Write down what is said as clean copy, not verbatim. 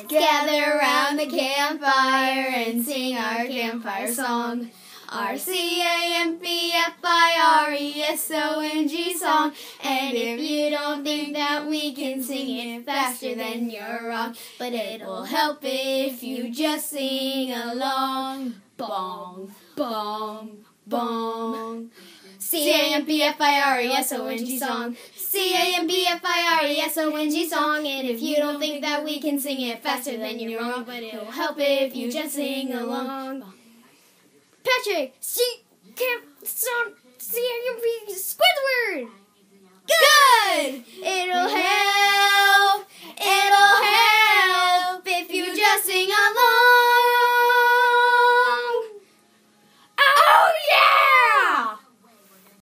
Let's gather around the campfire and sing our campfire song. Our Campfiresong song. And if you don't think that we can sing it faster, then you're wrong. But it'll help if you just sing along. Bong, bong, bong. Campfiresong song. Campfiresong song. And if you don't think that we can sing it faster, then you're wrong. But it'll help if you just sing along. Patrick, Squidward!